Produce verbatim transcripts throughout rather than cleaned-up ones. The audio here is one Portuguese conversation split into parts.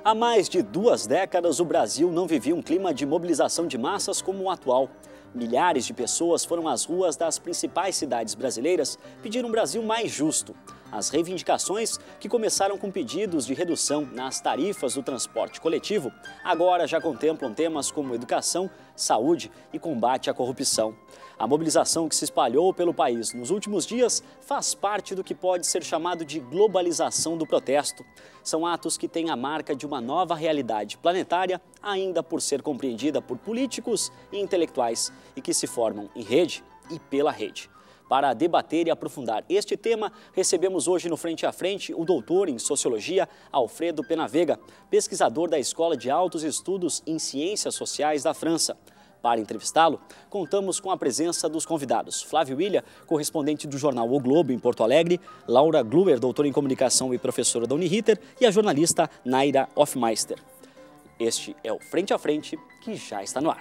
Há mais de duas décadas, o Brasil não vivia um clima de mobilização de massas como o atual. Milhares de pessoas foram às ruas das principais cidades brasileiras pedir um Brasil mais justo. As reivindicações, que começaram com pedidos de redução nas tarifas do transporte coletivo, agora já contemplam temas como educação, saúde e combate à corrupção. A mobilização que se espalhou pelo país nos últimos dias faz parte do que pode ser chamado de globalização do protesto. São atos que têm a marca de uma nova realidade planetária, ainda por ser compreendida por políticos e intelectuais, e que se formam em rede e pela rede. Para debater e aprofundar este tema, recebemos hoje no Frente a Frente o doutor em Sociologia, Alfredo Penavega, pesquisador da Escola de Altos Estudos em Ciências Sociais da França. Para entrevistá-lo, contamos com a presença dos convidados Flávio Ilha, correspondente do jornal O Globo em Porto Alegre, Laura Gluer, doutora em Comunicação e professora da Uniriter, e a jornalista Naira Hofmeister. Este é o Frente a Frente, que já está no ar.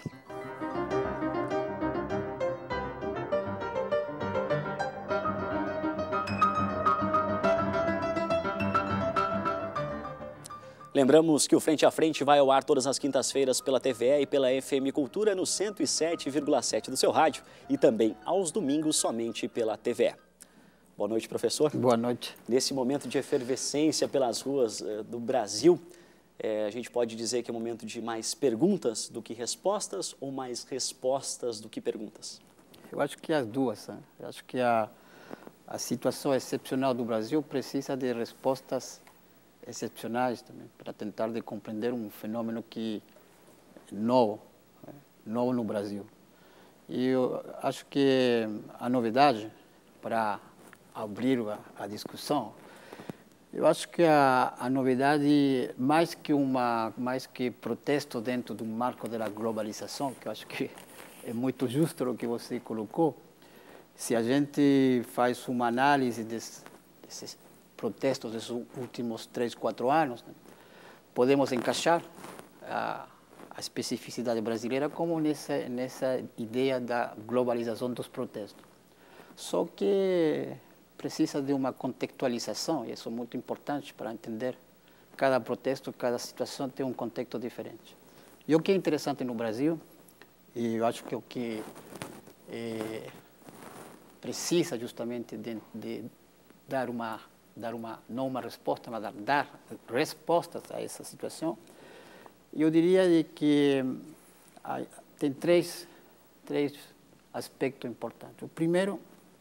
Lembramos que o Frente a Frente vai ao ar todas as quintas-feiras pela T V E e pela F M Cultura no cento e sete vírgula sete do seu rádio e também aos domingos somente pela T V E. Boa noite, professor. Boa noite. Nesse momento de efervescência pelas ruas uh, do Brasil, eh, a gente pode dizer que é um momento de mais perguntas do que respostas ou mais respostas do que perguntas? Eu acho que as duas. Né? Eu acho que a, a situação excepcional do Brasil precisa de respostas excepcionais também, para tentar de compreender um fenômeno que é novo, né? novo no Brasil. E eu acho que a novidade, para abrir a, a discussão, eu acho que a, a novidade, mais que, uma, mais que protesto dentro do marco da globalização, que eu acho que é muito justo o que você colocou, se a gente faz uma análise desse, desses protestos desses últimos três, quatro anos, né? podemos encaixar a, a especificidade brasileira como nessa, nessa ideia da globalização dos protestos. Só que precisa de uma contextualização, e isso é muito importante para entender. Cada protesto, cada situação tem um contexto diferente. E o que é interessante no Brasil, e eu acho que o que é, precisa justamente de, de dar uma dar uma, não uma resposta, mas dar, dar respostas a essa situação, eu diria que há, tem três, três aspectos importantes. O primeiro,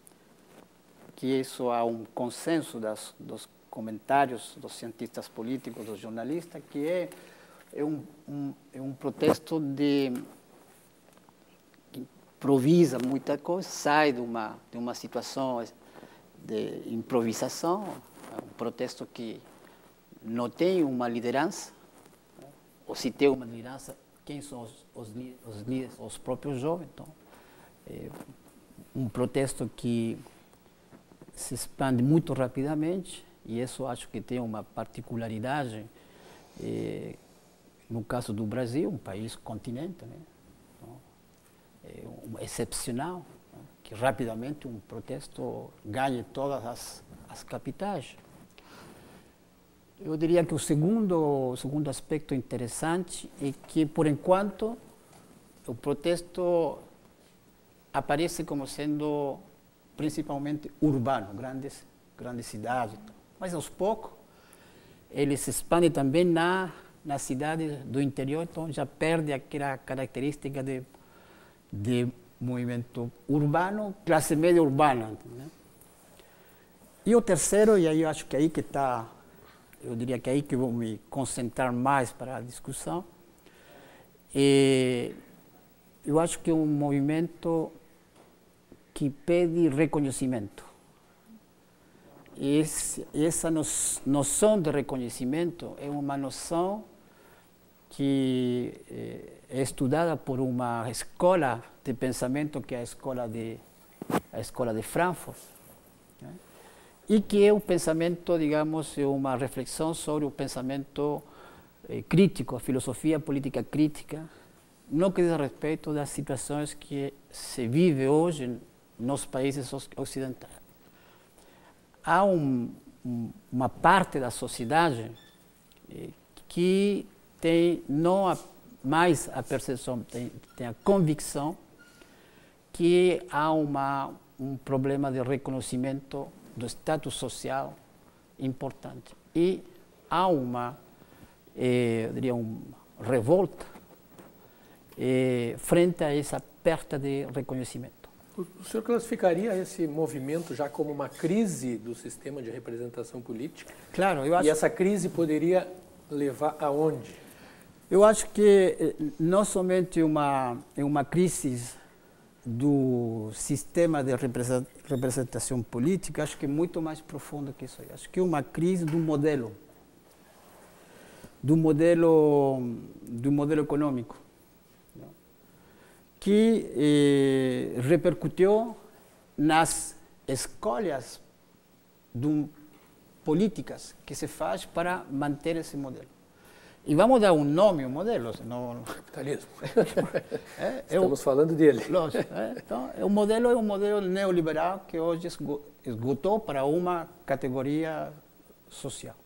que isso há um consenso das, dos comentários dos cientistas políticos, dos jornalistas, que é, é, um, um, é um protesto de, que improvisa muita coisa, sai de uma, de uma situação de improvisação, um protesto que não tem uma liderança, ou se tem uma liderança, quem são os, os, os líderes, os próprios jovens. Então, é um protesto que se expande muito rapidamente, e isso acho que tem uma particularidade, é, no caso do Brasil, um país continente, né? Então, é um, excepcional, que rapidamente um protesto ganhe todas as, as capitais. Eu diria que o segundo, o segundo aspecto interessante é que, por enquanto, o protesto aparece como sendo principalmente urbano, grandes, grandes cidades. Mas, aos poucos, ele se expande também na, nas cidades do interior, então já perde aquela característica de, de movimento urbano, classe média urbana. Entendeu? E o terceiro, e aí eu acho que aí que está, eu diria que aí que vou me concentrar mais para a discussão, é, eu acho que é um movimento que pede reconhecimento. E esse, essa noção de reconhecimento é uma noção que é estudada por uma escola de pensamento que é a escola de, a escola de Frankfurt, né? E que é um pensamento, digamos, é uma reflexão sobre o pensamento eh, crítico, a filosofia política crítica, no que diz respeito das situações que se vive hoje nos países ocidentais. Há um, um, uma parte da sociedade eh, que tem não a, mais a percepção, tem, tem a convicção que há uma, um problema de reconhecimento do status social importante. E há uma, eh, eu diria, uma revolta eh, frente a essa perda de reconhecimento. O senhor classificaria esse movimento já como uma crise do sistema de representação política? Claro, eu acho. E essa crise poderia levar aonde? Eu acho que não somente uma é uma crise do sistema de representação política, acho que é muito mais profunda que isso. Acho que é uma crise do modelo, do modelo, do modelo econômico, que eh, repercutiu nas escolhas de políticas que se faz para manter esse modelo. E vamos dar um nome ao modelo, senão... Capitalismo. É, Estamos eu, falando dele. Lógico. É, então, o modelo é um modelo neoliberal que hoje esgotou para uma categoria social.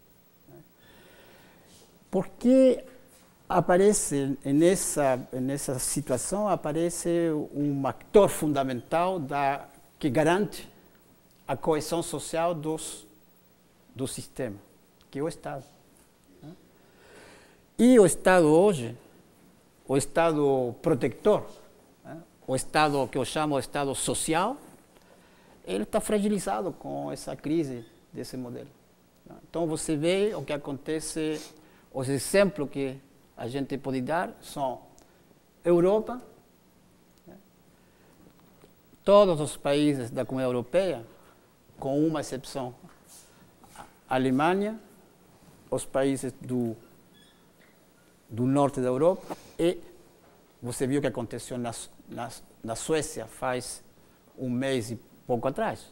Porque aparece, nessa, nessa situação, aparece um ator fundamental da, que garante a coesão social dos, do sistema, que é o Estado. E o Estado hoje, o Estado protetor, o Estado que eu chamo de Estado social, ele está fragilizado com essa crise desse modelo. Então você vê o que acontece, os exemplos que a gente pode dar são Europa, todos os países da Comunidade Europeia, com uma exceção, a Alemanha, os países do, do norte da Europa, e você viu o que aconteceu na, na, na Suécia faz um mês e pouco atrás.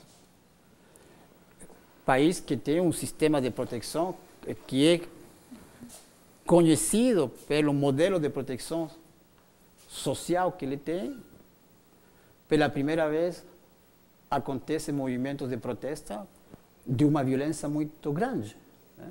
País que tem um sistema de proteção que é conhecido pelo modelo de proteção social que ele tem. Pela primeira vez acontecem movimentos de protesta de uma violência muito grande. Né?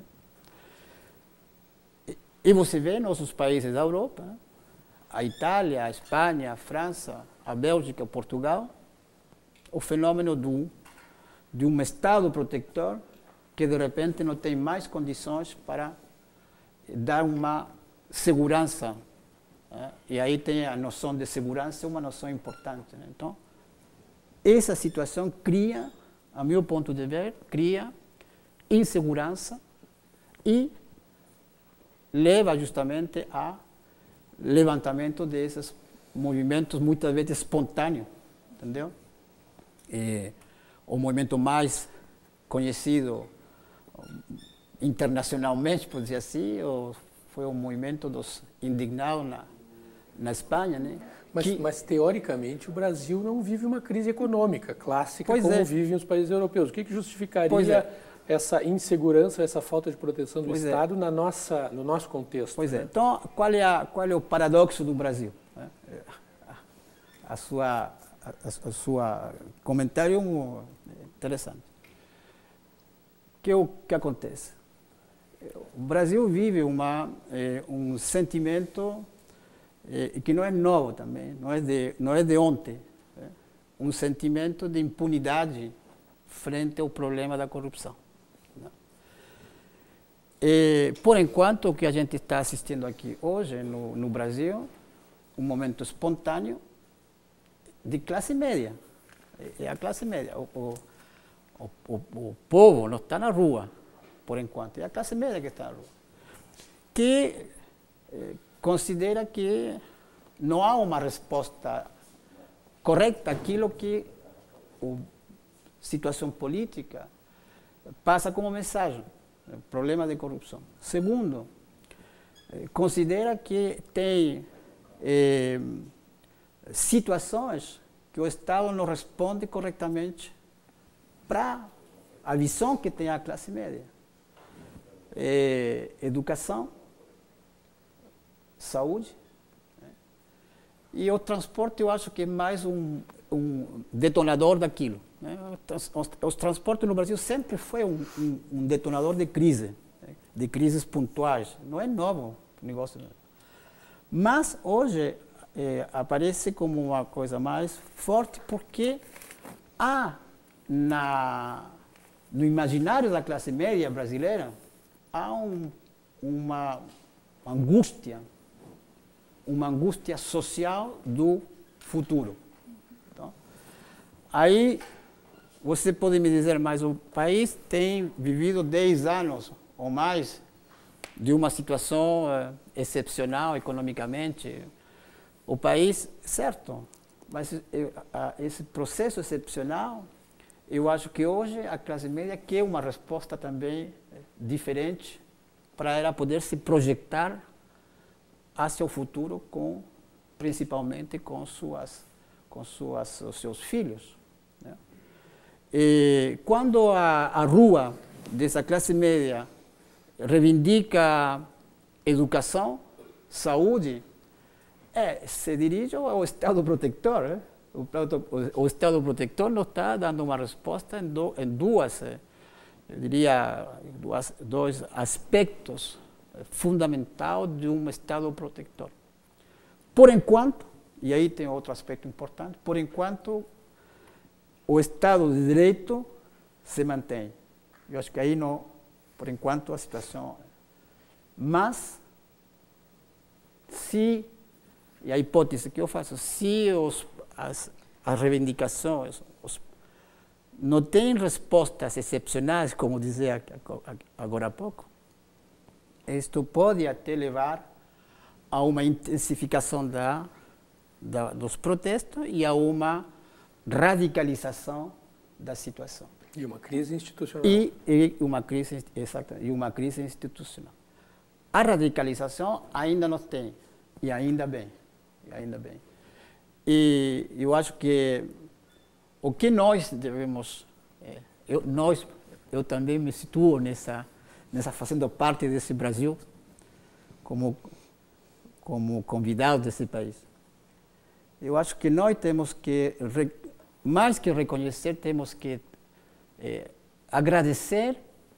E, e você vê nos outros países da Europa, né? A Itália, a Espanha, a França, a Bélgica, Portugal, o fenômeno do, de um Estado protetor que de repente não tem mais condições para dar uma segurança. Né? E aí tem a noção de segurança, uma noção importante. Né? Então, essa situação cria, a meu ponto de ver, cria insegurança e leva justamente a levantamento desses movimentos muitas vezes espontâneos, entendeu? E o movimento mais conhecido internacionalmente, por dizer assim, foi o movimento dos indignados na, na Espanha, né? Mas, que, mas, teoricamente, o Brasil não vive uma crise econômica clássica como é. vivem os países europeus. O que, que justificaria é. essa insegurança, essa falta de proteção do pois Estado é. na nossa, no nosso contexto? Pois né? é. Então, qual é, a, qual é o paradoxo do Brasil? A sua, a, a sua comentário é interessante. O que, o que acontece? O Brasil vive uma, eh, um sentimento eh, que não é novo também, não é de, não é de ontem, né? Um sentimento de impunidade frente ao problema da corrupção. Né? E, por enquanto, o que a gente está assistindo aqui hoje no, no Brasil, um momento espontâneo de classe média. É a classe média. O, o, o, o, o povo não está na rua, por enquanto. É a classe média que está na rua. Que eh, considera que não há uma resposta correta àquilo que a situação política passa como mensagem. O problema de corrupção. Segundo, eh, considera que tem eh, situações que o Estado não responde corretamente para a visão que tem a classe média. É, educação, saúde, né? E o transporte eu acho que é mais um, um detonador daquilo. Né? Os, os transportes no Brasil sempre foi um, um, um detonador de crise. Né? de crises pontuais. Não é novo o negócio. Mas hoje é, aparece como uma coisa mais forte porque há na, no imaginário da classe média brasileira há um, uma angústia, uma angústia social do futuro. Então, aí você pode me dizer, mas o país tem vivido dez anos ou mais de uma situação uh, excepcional economicamente. O país, certo, mas eu, a, esse processo excepcional, eu acho que hoje a classe média quer uma resposta também diferente para ela poder se projetar hacia o futuro, com, principalmente com, suas, com suas, os seus filhos. Né? E quando a, a rua dessa classe média reivindica educação, saúde, é, se dirige ao Estado protetor. Né? O, o, o Estado protetor não está dando uma resposta em, do, em duas, eu diria, duas, dois aspectos fundamentais de um Estado protetor. Por enquanto, e aí tem outro aspecto importante, por enquanto, o Estado de Direito se mantém. Eu acho que aí, não, por enquanto, a situação... Mas, se, e a hipótese que eu faço, se os, as, as reivindicações os, não têm respostas excepcionais, como dizia agora há pouco, isto pode até levar a uma intensificação da, da, dos protestos e a uma radicalização da situação. E uma crise institucional. E, e, uma, crise, exato, e uma crise institucional. A radicalização ainda não tem, e ainda bem, e ainda bem. E eu acho que o que nós devemos, é, eu, nós, eu também me situo nessa, nessa fazendo parte desse Brasil, como, como convidado desse país. Eu acho que nós temos que, mais que reconhecer, temos que é, agradecer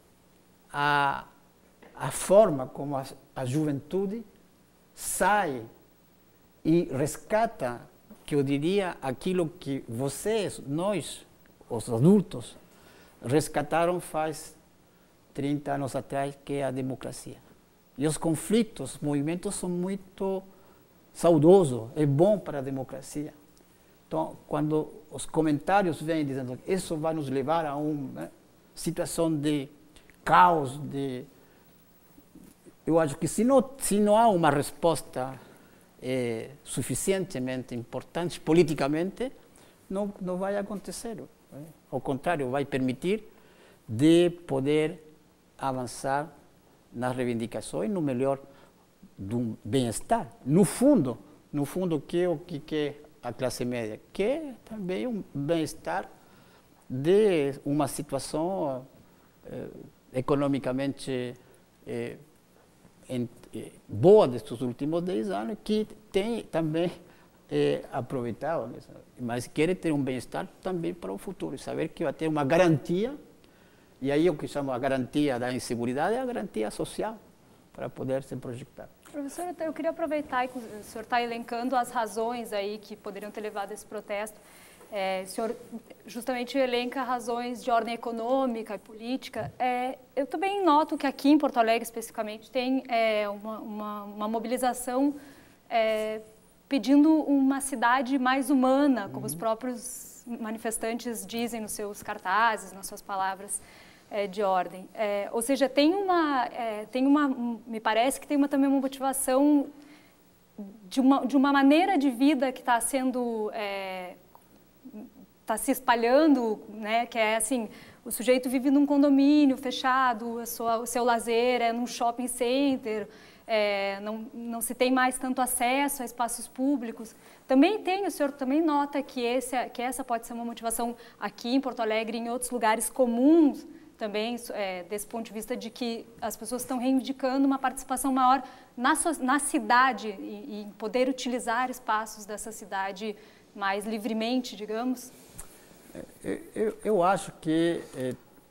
a, a forma como a, a juventude sai e rescata, que eu diria, aquilo que vocês, nós, os adultos, rescataram faz trinta anos atrás, que é a democracia. E os conflitos, os movimentos são muito saudosos, é bom para a democracia. Então, quando os comentários vêm dizendo que isso vai nos levar a uma, né, situação de caos, de... eu acho que se não, se não há uma resposta é, suficientemente importante politicamente, não, não vai acontecer. Né? Ao contrário, vai permitir de poder avançar nas reivindicações, no melhor do bem-estar. No fundo, no fundo, que é o que quer a classe média? Que é também um bem-estar de uma situação eh, economicamente eh, em, eh, boa destes últimos dez anos, que tem também eh, aproveitado, mas quer ter um bem-estar também para o futuro, saber que vai ter uma garantia. E aí o que chamo a garantia da inseguridade é a garantia social para poder se projetar. Professor, eu queria aproveitar que o senhor está elencando as razões aí que poderiam ter levado a esse protesto. É, o senhor justamente elenca razões de ordem econômica e política. É, eu também noto que aqui em Porto Alegre, especificamente, tem é, uma, uma, uma mobilização é, pedindo uma cidade mais humana, como uhum. os próprios manifestantes dizem nos seus cartazes, nas suas palavras é, de ordem. É, ou seja, tem uma, é, tem uma, me parece que tem uma, também uma motivação de uma, de uma maneira de vida que está sendo... É, está se espalhando, né, que é assim, o sujeito vive num condomínio fechado, a sua, o seu lazer é num shopping center, é, não, não se tem mais tanto acesso a espaços públicos. Também tem, o senhor também nota que, esse, que essa pode ser uma motivação aqui em Porto Alegre e em outros lugares comuns também, é, desse ponto de vista de que as pessoas estão reivindicando uma participação maior na, na cidade e, e poder utilizar espaços dessa cidade mais livremente, digamos? Eu, eu acho que é,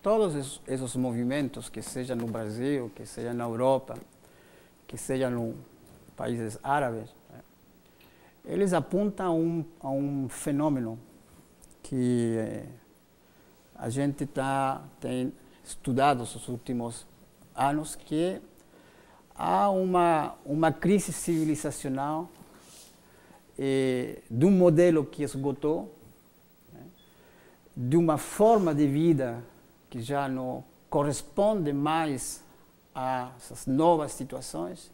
todos esses, esses movimentos, que seja no Brasil, que seja na Europa, que seja nos países árabes, né, eles apontam a um, a um fenômeno que eh, a gente tá, tem estudado nos últimos anos, que há uma, uma crise civilizacional eh, de um modelo que esgotou, né, de uma forma de vida que já não corresponde mais a essas novas situações,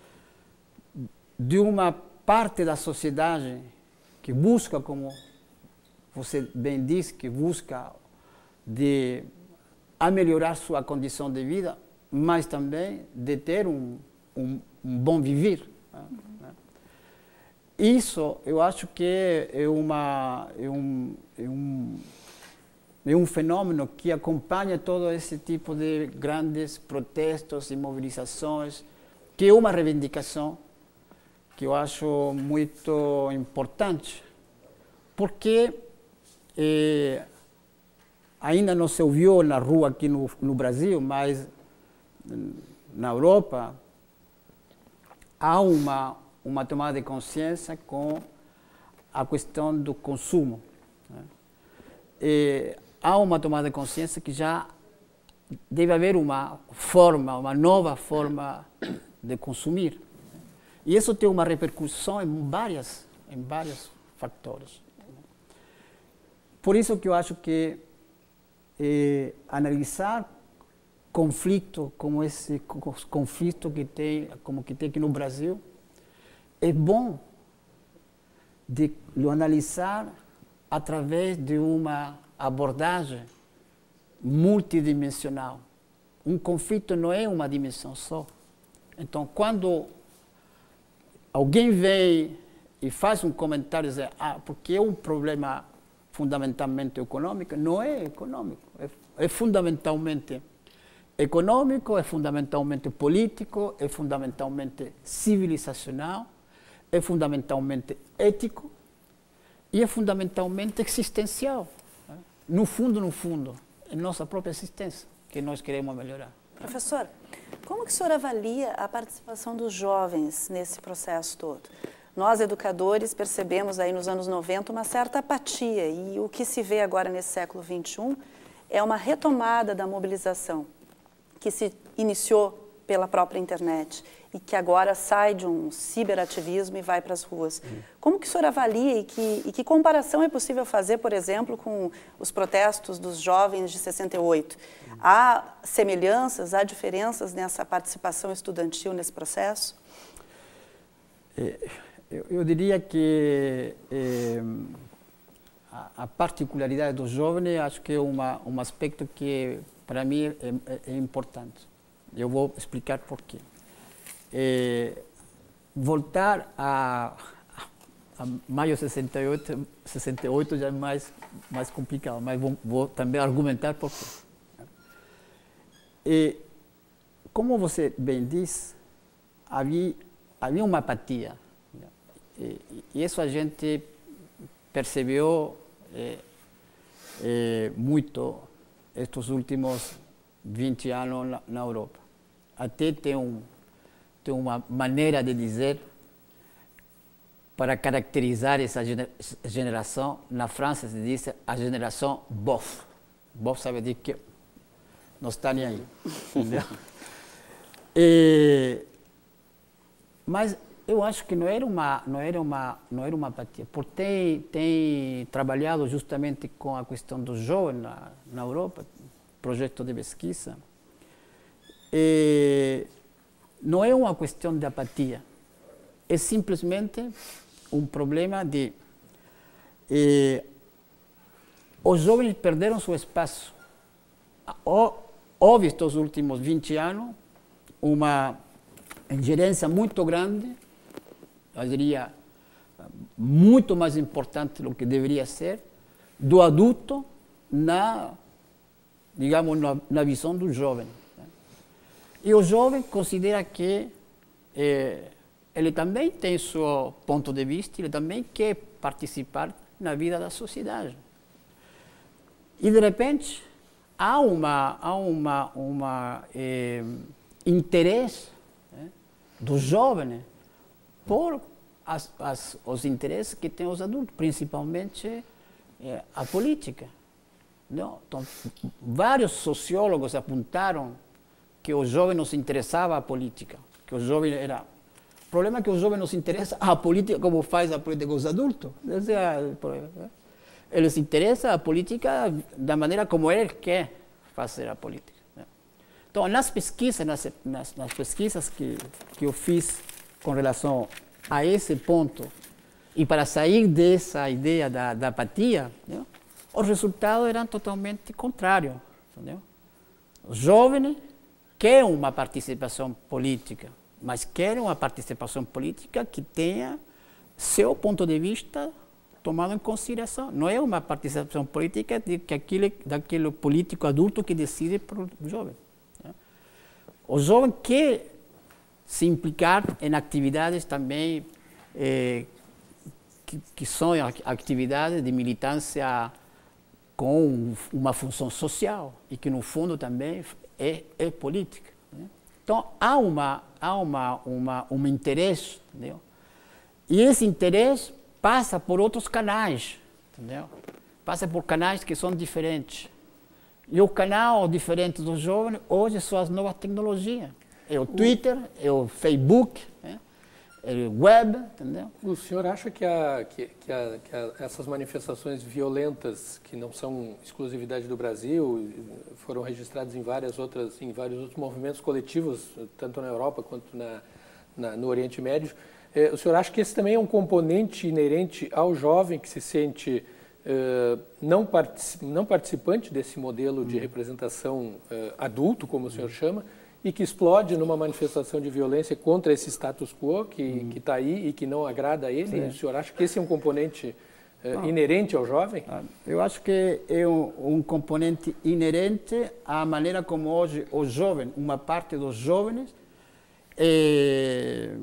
de uma parte da sociedade que busca, como você bem disse, que busca de a melhorar sua condição de vida, mas também de ter um, um, um bom viver. Né? Uhum. Isso, eu acho que é, uma, é, um, é, um, é um fenômeno que acompanha todo esse tipo de grandes protestos e mobilizações, que é uma reivindicação que eu acho muito importante, porque eh, ainda não se ouviu na rua aqui no, no Brasil, mas na Europa há uma, uma tomada de consciência com a questão do consumo. Né? E há uma tomada de consciência que já deve haver uma forma, uma nova forma de consumir. E isso tem uma repercussão em, várias, em vários fatores. Por isso que eu acho que eh, analisar conflito como esse conflito que tem, como que tem aqui no Brasil, é bom de lo analisar através de uma abordagem multidimensional. Um conflito não é uma dimensão só. Então, quando alguém vem e faz um comentário, dizer, ah, porque é um problema fundamentalmente econômico, não é econômico, é, é fundamentalmente econômico, é fundamentalmente político, é fundamentalmente civilizacional, é fundamentalmente ético e é fundamentalmente existencial. Né? No fundo, no fundo, é nossa própria existência que nós queremos melhorar. Professor, como que o senhor avalia a participação dos jovens nesse processo todo? Nós, educadores, percebemos aí nos anos noventa uma certa apatia e o que se vê agora nesse século vinte e um é uma retomada da mobilização que se iniciou pela própria internet e que agora sai de um ciberativismo e vai para as ruas. Uhum. Como que o senhor avalia e que, e que comparação é possível fazer, por exemplo, com os protestos dos jovens de sessenta e oito? Uhum. Há semelhanças, há diferenças nessa participação estudantil nesse processo? É, eu, eu diria que é, a, a particularidade dos jovens acho que é uma, um aspecto que para mim é, é, é importante. Eu vou explicar por quê. É, voltar a, a maio de sessenta e oito, sessenta e oito já é mais, mais complicado, mas vou, vou também argumentar por quê. E, como você bem diz, havia, havia uma apatia. E, e isso a gente percebeu é, é, muito estes últimos vinte anos na, na Europa. Até tem, um, tem uma maneira de dizer para caracterizar essa geração. Na França se diz a geração bof. Bof sabe dizer que não está nem aí. e, mas eu acho que não era uma, não era uma, não era uma apatia. Porque tem, tem trabalhado justamente com a questão dos jovens na, na Europa, projeto de pesquisa. E não é uma questão de apatia, é simplesmente um problema de eh, os jovens perderam seu espaço. Houve estes últimos vinte anos uma ingerência muito grande, eu diria muito mais importante do que deveria ser, do adulto na, digamos, na, na visão do jovem. E o jovem considera que eh, ele também tem seu ponto de vista, ele também quer participar na vida da sociedade. E, de repente, há uma, há uma, uma eh, interesse né, dos jovens por as, as, os interesses que têm os adultos, principalmente eh, a política. Não? Então, vários sociólogos apontaram que o jovem não se interessava a política, que o jovem era... O problema é que o jovem não se interessa a política como faz a política com os adultos. Esse é o problema. Ele se interessa a política da maneira como ele quer fazer a política. Então, nas pesquisas, nas, nas, nas pesquisas que, que eu fiz com relação a esse ponto, e para sair dessa ideia da, da apatia, né, os resultados eram totalmente contrários. Entendeu? Os jovens querem uma participação política, mas querem uma participação política que tenha seu ponto de vista tomado em consideração. Não é uma participação política de que aquele, daquele político adulto que decide para o jovem. Né? O jovem quer se implicar em atividades também eh, que, que são atividades de militância com uma função social e que, no fundo, também é, é política. Né? Então, há, uma, há uma, uma, um interesse, entendeu? E esse interesse passa por outros canais, entendeu? Passa por canais que são diferentes. E o canal diferente dos jovens hoje são as novas tecnologias. É o Twitter, é o Facebook, né? É o web, entendeu? O senhor acha que, a, que, que, a, que a, essas manifestações violentas, que não são exclusividade do Brasil, foram registradas em várias outras, em vários outros movimentos coletivos, tanto na Europa quanto na, na, no Oriente Médio, eh, o senhor acha que esse também é um componente inerente ao jovem que se sente eh, não, particip, não participante desse modelo de representação eh, adulto, como o senhor chama, e que explode numa manifestação de violência contra esse status quo que hum. está aí e que não agrada a ele? Sim. O senhor acha que esse é um componente uh, inerente ao jovem? Eu acho que é um, um componente inerente à maneira como hoje o jovem, uma parte dos jovens, é,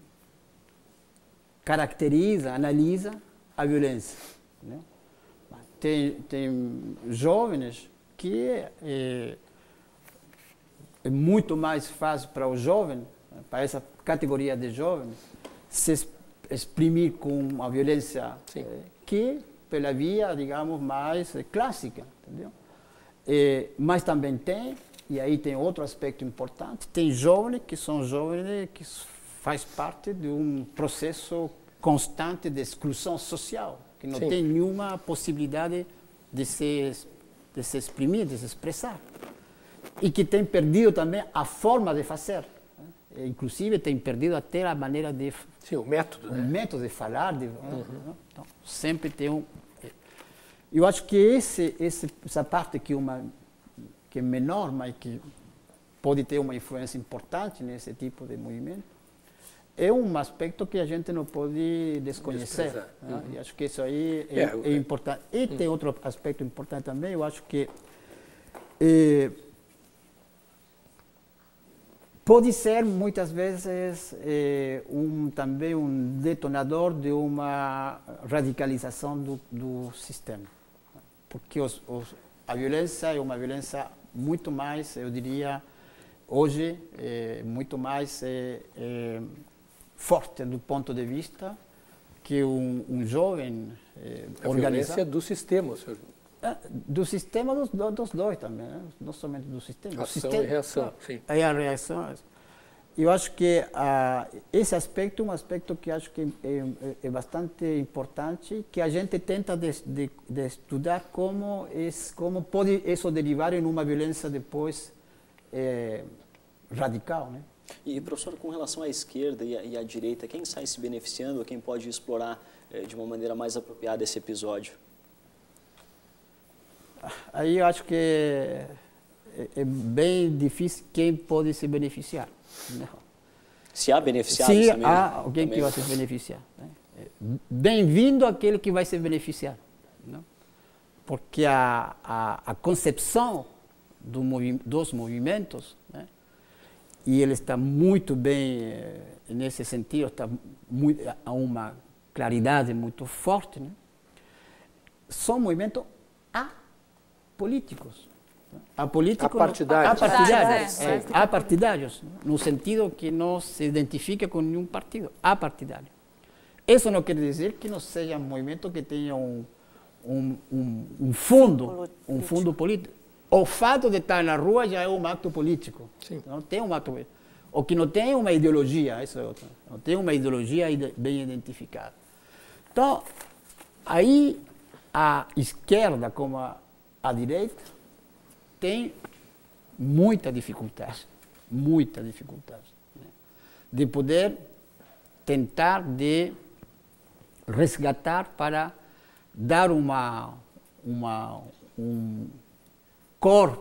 caracteriza, analisa a violência. Né? Tem, tem jovens que... É, é muito mais fácil para o jovem, para essa categoria de jovens, se exprimir com a violência eh, que pela via, digamos, mais eh, clássica, entendeu? Eh, mas também tem, e aí tem outro aspecto importante, tem jovens que são jovens que faz parte de um processo constante de exclusão social, que não Sim. tem nenhuma possibilidade de se, de se exprimir, de se expressar. E que tem perdido também a forma de fazer. Né? Inclusive, tem perdido até a maneira de... Sim, o método. O né? método de falar. De, uhum. Então, sempre tem um... Eu acho que esse, esse, essa parte que, uma, que é menor, mas que pode ter uma influência importante nesse tipo de movimento, é um aspecto que a gente não pode desconhecer. Né? Uhum. E acho que isso aí é, é, é importante. E uhum. tem outro aspecto importante também, eu acho que... É, pode ser, muitas vezes, eh, um, também um detonador de uma radicalização do, do sistema. Porque os, os, a violência é uma violência muito mais, eu diria, hoje, eh, muito mais eh, eh, forte do ponto de vista que um, um jovem eh, a organizado. A violência do sistema, senhor. Do sistema dos, dos dois também, né? Não somente do sistema. Ação sistema, e reação, sim. É a reação. Eu acho que uh, esse aspecto é um aspecto que acho que é, é, é bastante importante, que a gente tenta de, de, de estudar como, é, como pode isso derivar em uma violência depois é, radical, né? E, professor, com relação à esquerda e à, e à direita, quem sai se beneficiando, quem pode explorar é, de uma maneira mais apropriada esse episódio? Aí eu acho que é, é bem difícil quem pode se beneficiar. Não. Se há beneficiados se também. Se há alguém também. que vai se beneficiar. Né? Bem-vindo aquele que vai se beneficiar. Não? Porque a, a, a concepção do movi dos movimentos, né? E ele está muito bem, nesse sentido, está muito, há uma claridade muito forte, né? São movimentos a políticos. Apolítico, Apartidários. Não, apartidários. É, é. É, apartidários, no sentido que não se identifica com nenhum partido. Apartidário. Isso não quer dizer que não seja um movimento que tenha um, um, um, um fundo, um fundo político. O fato de estar na rua já é um ato político. Sim. Não tem um ato político. O que não tem uma ideologia, isso é outro. Não tem uma ideologia bem identificada. Então, aí a esquerda como a, a direita tem muita dificuldade, muita dificuldade, né, de poder tentar de resgatar para dar uma, uma, um cor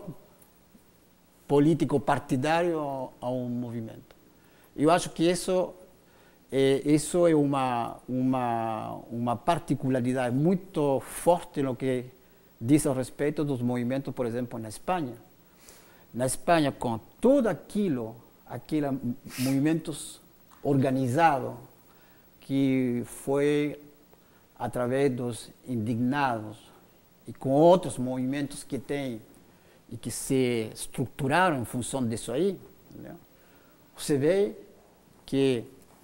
político partidário a um movimento. Eu acho que isso é, isso é uma, uma, uma particularidade muito forte no que diz a respeito dos movimentos, por exemplo, na Espanha. Na Espanha, com tudo aquilo, aqueles movimentos organizados, que foi através dos indignados e com outros movimentos que tem e que se estruturaram em função disso aí, né? Você vê que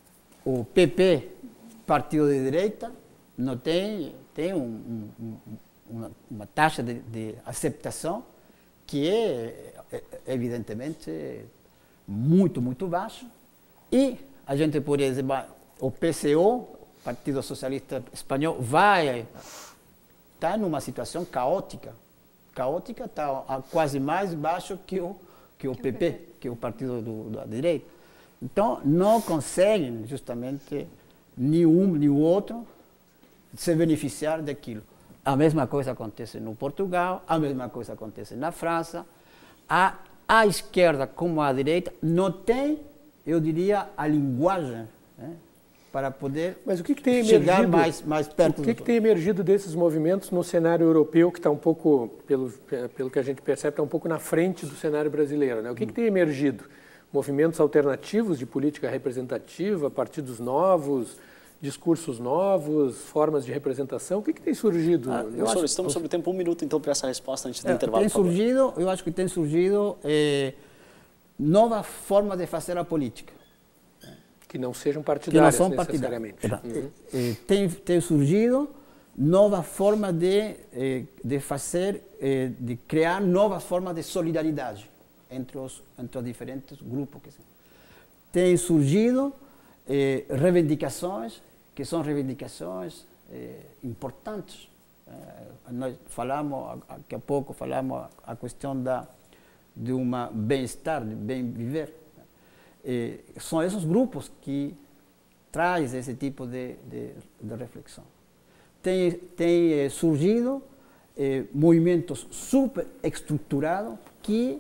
o P P, partido de direita, não tem, tem um, um, uma, uma taxa de, de aceitação que é, evidentemente, muito, muito baixa. E a gente pode dizer, o P C O, Partido Socialista Espanhol, vai estar numa situação caótica. Caótica está quase mais baixo que o, que o P P, que é o partido do, da direita. Então, não conseguem, justamente, nem um nem o outro se beneficiar daquilo. A mesma coisa acontece no Portugal, a mesma coisa acontece na França. A, a esquerda como a direita não tem, eu diria, a linguagem, né, para poder Mas o que que tem chegar emergido, mais, mais perto o que, do... que tem emergido desses movimentos no cenário europeu, que está um pouco, pelo, pelo que a gente percebe, está um pouco na frente do cenário brasileiro, né? O que, que tem emergido? Movimentos alternativos de política representativa, partidos novos, discursos novos, formas de representação? O que, que tem surgido? Ah, eu acho, estamos sobre o tempo, um minuto então para essa resposta antes do é, intervalo. Tem surgido, eu acho que tem surgido é, nova forma de fazer a política. Que não sejam Que partidárias, não são necessariamente. partidárias. Uhum. É, tem, tem surgido nova forma de, de fazer, de criar novas formas de solidariedade entre os, entre os diferentes grupos. Que são. Tem surgido eh, reivindicações, que são reivindicações eh, importantes. Eh, nós falamos, daqui a pouco, falamos a questão da, de um bem-estar, de bem viver. Eh, são esses grupos que trazem esse tipo de, de, de reflexão. Tem, tem eh, surgido eh, movimentos super estruturados que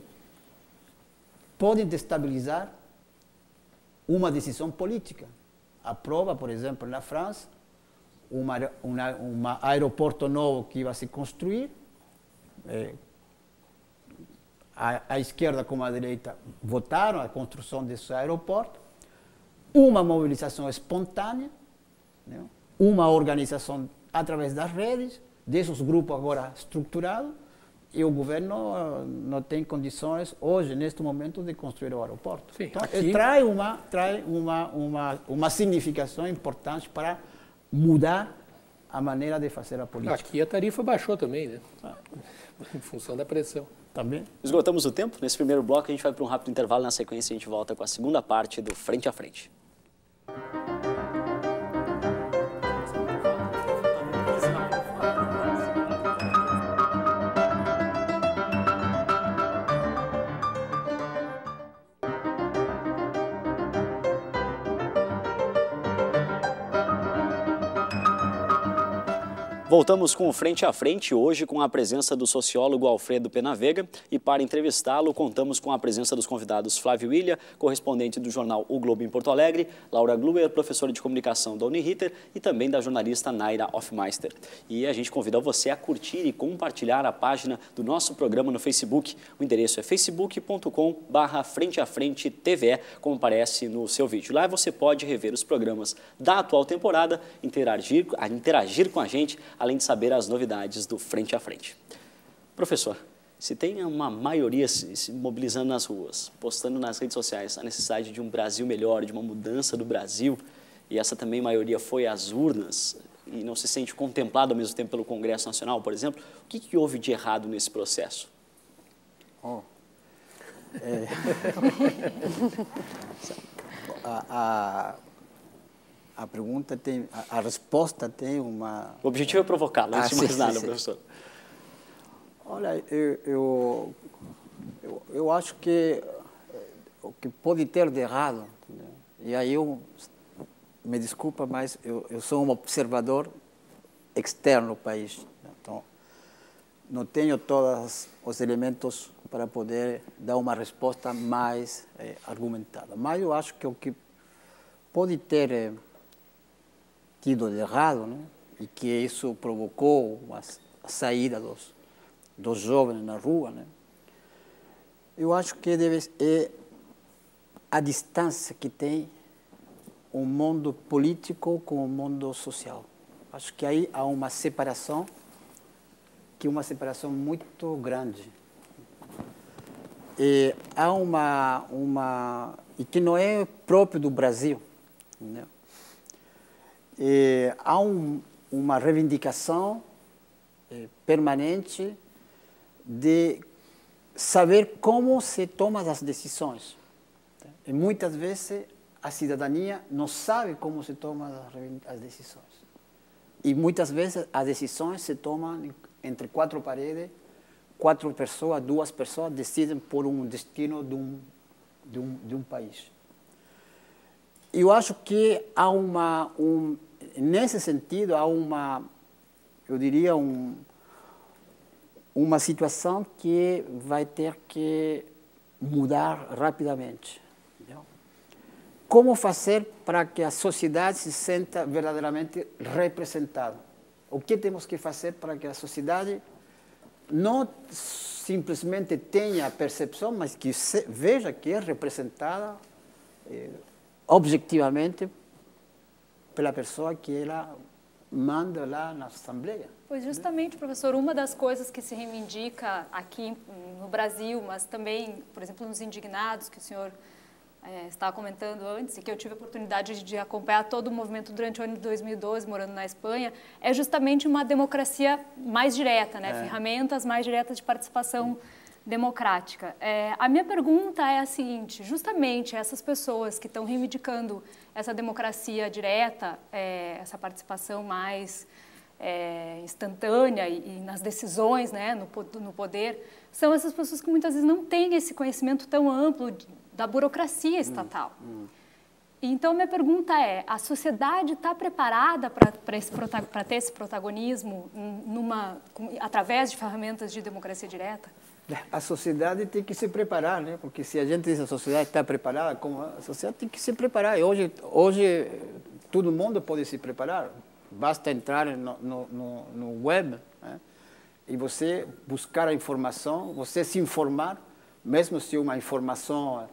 podem destabilizar uma decisão política. A prova, por exemplo, na França, um aeroporto novo que vai se construir, eh, a, a esquerda como a direita votaram a construção desse aeroporto, uma mobilização espontânea, né? Uma organização através das redes, desses grupos agora estruturados, e o governo não tem condições hoje, neste momento, de construir o aeroporto. Sim, então, aqui... traz, uma, traz uma, uma, uma significação importante para mudar a maneira de fazer a política. Aqui a tarifa baixou também, né? Ah. Em função da pressão. Também. Esgotamos o tempo. Nesse primeiro bloco, a gente vai para um rápido intervalo. Na sequência, a gente volta com a segunda parte do Frente a Frente. Voltamos com o Frente a Frente, hoje com a presença do sociólogo Alfredo Penavega, e para entrevistá-lo contamos com a presença dos convidados Flávio Ilha, correspondente do jornal O Globo em Porto Alegre, Laura Gluer, professora de comunicação da Uniriter, e também da jornalista Naira Hofmeister. E a gente convida você a curtir e compartilhar a página do nosso programa no Facebook. O endereço é facebook ponto com barra frente a frente T V E, como aparece no seu vídeo. Lá você pode rever os programas da atual temporada, interagir, interagir com a gente, além de saber as novidades do Frente a Frente. Professor, Se tem uma maioria se, se mobilizando nas ruas, postando nas redes sociais a necessidade de um Brasil melhor, de uma mudança do Brasil, e essa também maioria foi às urnas, e não se sente contemplado ao mesmo tempo pelo Congresso Nacional, por exemplo, o que, que houve de errado nesse processo? Oh. É. a, a, a pergunta tem, a, a resposta tem uma... O objetivo é provocá-lo, antes ah, de mais sim, nada, sim, professor. Olha, eu, eu, eu, eu acho que o que pode ter de errado, entendeu? E aí eu, me desculpa, mas eu, eu sou um observador externo ao país, então não tenho todos os elementos para poder dar uma resposta mais eh, argumentada. Mas eu acho que o que pode ter eh, tido de errado, né, e que isso provocou a, a saída dos dos jovens na rua, né? Eu acho que deve é a distância que tem o mundo político com o mundo social. Acho que aí há uma separação, que é uma separação muito grande. E há uma, uma e que não é próprio do Brasil, né? E há um, uma reivindicação eh, permanente de saber como se tomam as decisões. E muitas vezes a cidadania não sabe como se tomam as decisões. E muitas vezes as decisões se tomam entre quatro paredes, quatro pessoas, duas pessoas decidem por um destino de um, de um, de um país. Eu acho que há uma, um, nesse sentido, há uma, eu diria, um, uma situação que vai ter que mudar rapidamente. Entendeu? Como fazer para que a sociedade se sinta verdadeiramente representada? O que temos que fazer para que a sociedade não simplesmente tenha a percepção, mas que se, veja que é representada eh, objetivamente pela pessoa que ela manda lá na Assembleia? Pois justamente, professor, uma das coisas que se reivindica aqui no Brasil, mas também, por exemplo, nos indignados, que o senhor é, estava comentando antes, e que eu tive a oportunidade de acompanhar todo o movimento durante o ano de dois mil e doze, morando na Espanha, é justamente uma democracia mais direta, né? É. Ferramentas mais diretas de participação democrática. É, a minha pergunta é a seguinte, justamente essas pessoas que estão reivindicando essa democracia direta, é, essa participação mais é, instantânea e, e nas decisões, né, no, no poder, são essas pessoas que muitas vezes não têm esse conhecimento tão amplo de, da burocracia estatal. Hum, hum. Então, minha pergunta é, a sociedade está preparada para ter esse protagonismo numa, através de ferramentas de democracia direta? A sociedade tem que se preparar, né? Porque se a gente diz que a sociedade está preparada, como a sociedade tem que se preparar. E hoje, hoje todo mundo pode se preparar. Basta entrar no, no, no web, né? E você buscar a informação, você se informar, mesmo se uma informação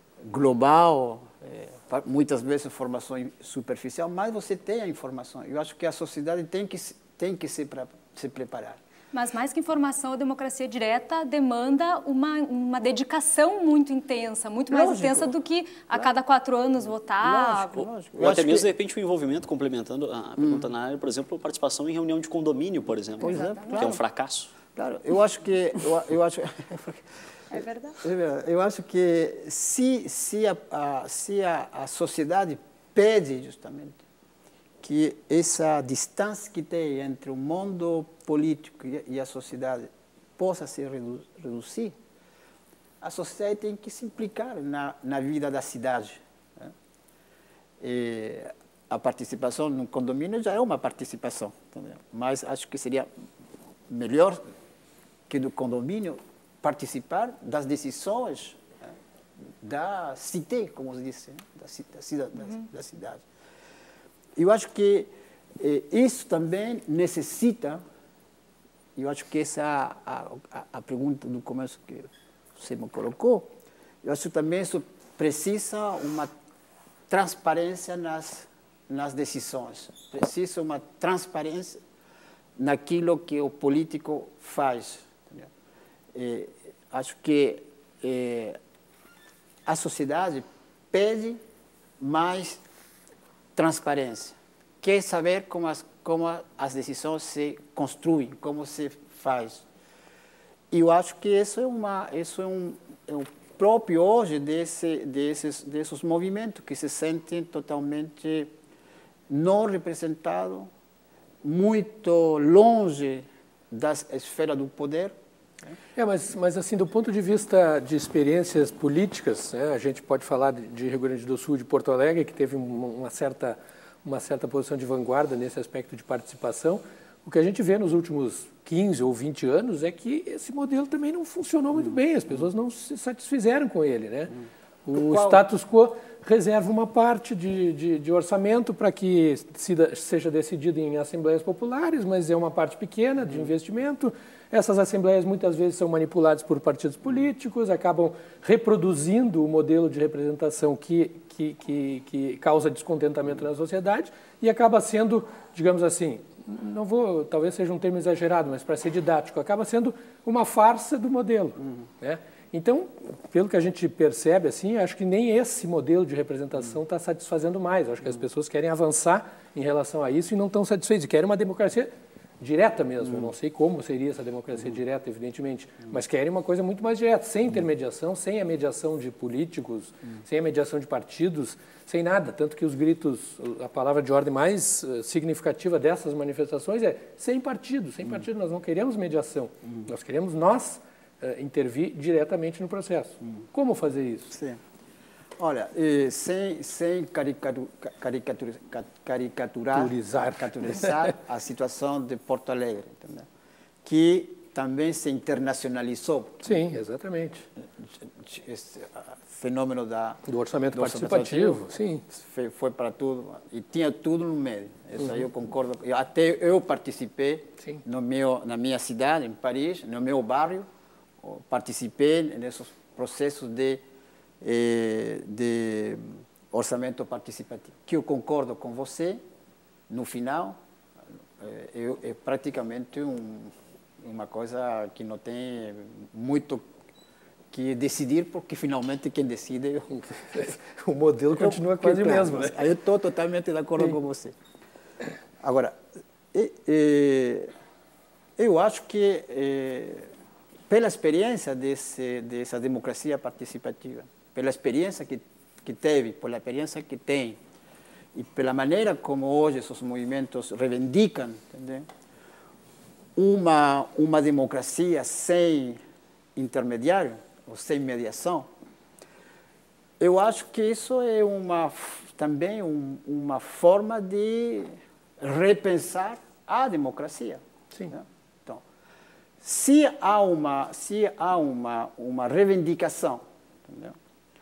global, é, muitas vezes informação superficial, mas você tem a informação. Eu acho que a sociedade tem que, tem que se, se preparar. Mas mais que informação, a democracia direta demanda uma, uma dedicação muito intensa, muito mais lógico, intensa do que a claro. cada quatro anos votar. Lógico, lógico. Ou até mesmo, que... de repente, o envolvimento, complementando a pergunta hum. na área, por exemplo, a participação em reunião de condomínio, por exemplo, pois é, que claro. é um fracasso. Claro, eu acho que... Eu, eu acho... É verdade. Eu acho que se, se, a, a, se a, a sociedade pede justamente que essa distância que tem entre o mundo político e a sociedade possa se redu reduzir, a sociedade tem que se implicar na, na vida da cidade. Né? E a participação no condomínio já é uma participação, entendeu? Mas acho que seria melhor que do condomínio participar das decisões, né, da cité, como se diz, né, da, da, da, uhum. da cidade. Eu acho que eh, isso também necessita, eu acho que essa a, a, a pergunta do começo que você me colocou, eu acho que também isso precisa uma transparência nas, nas decisões, precisa uma transparência naquilo que o político faz. Entendeu? é, acho que é, a sociedade pede mais transparência, quer saber como as, como as decisões se construem, como se faz. E eu acho que isso é, uma, isso é, um, é um próprio hoje desse, desses, desses movimentos que se sentem totalmente não representados, muito longe da esfera do poder. É, mas, mas assim, do ponto de vista de experiências políticas, né, a gente pode falar de, de Rio Grande do Sul, de Porto Alegre, que teve uma, uma, certa, uma certa posição de vanguarda nesse aspecto de participação. O que a gente vê nos últimos quinze ou vinte anos é que esse modelo também não funcionou muito bem, as pessoas não se satisfizeram com ele, né? O Qual? status quo reserva uma parte de, de, de orçamento para que seja decidido em assembleias populares, mas é uma parte pequena de investimento. Essas assembleias muitas vezes são manipuladas por partidos políticos, acabam reproduzindo o modelo de representação que, que, que, que causa descontentamento na sociedade e acaba sendo, digamos assim, não vou, talvez seja um termo exagerado, mas para ser didático, acaba sendo uma farsa do modelo, uhum. né? Então, pelo que a gente percebe, assim, acho que nem esse modelo de representação está satisfazendo mais. Acho que as pessoas querem avançar em relação a isso e não estão satisfeitas. E querem uma democracia direta mesmo. Eu não sei como seria essa democracia direta, evidentemente, mas querem uma coisa muito mais direta, sem intermediação, sem a mediação de políticos, sem a mediação de partidos, sem nada. Tanto que os gritos, a palavra de ordem mais significativa dessas manifestações é sem partido. Sem partido, nós não queremos mediação. Nós queremos nós Uh, intervir diretamente no processo. Hum. Como fazer isso? Sim. Olha, eh, sem, sem caricatura, caricatura, caricaturar, caricaturizar. caricaturizar a situação de Porto Alegre, entendeu? Que também se internacionalizou. Sim, exatamente. Esse fenômeno da, do orçamento do participativo, sim. Foi, foi para tudo, e tinha tudo no meio. Isso uhum. aí eu concordo. Eu, até eu participei no meu, na minha cidade, em Paris, no meu bairro, participei nesses processos de, de orçamento participativo, que eu concordo com você, no final, é, é praticamente um, uma coisa que não tem muito que decidir, porque finalmente quem decide... o modelo continua quase o mesmo, né? Eu estou totalmente de acordo Sim. com você. Agora, é, é, eu acho que... É, pela experiência desse, dessa democracia participativa, pela experiência que, que teve, pela experiência que tem, e pela maneira como hoje esses movimentos reivindicam, entendeu? Uma, uma democracia sem intermediário, ou sem mediação, eu acho que isso é uma, também um, uma forma de repensar a democracia. Sim. Né? Se há uma, se há uma, uma reivindicação, entendeu?